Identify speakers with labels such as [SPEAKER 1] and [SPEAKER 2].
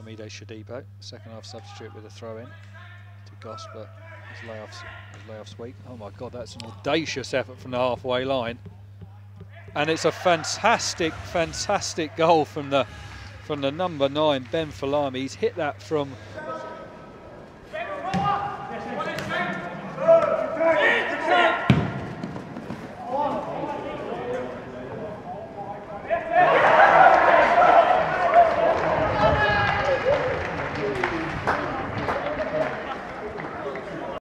[SPEAKER 1] Amide Shadipo, second half substitute with a throw in to Goss, but his layoff's weak. Oh my God, that's an audacious effort from the halfway line, and it's a fantastic goal from the number 9, Ben Folami. He's hit that from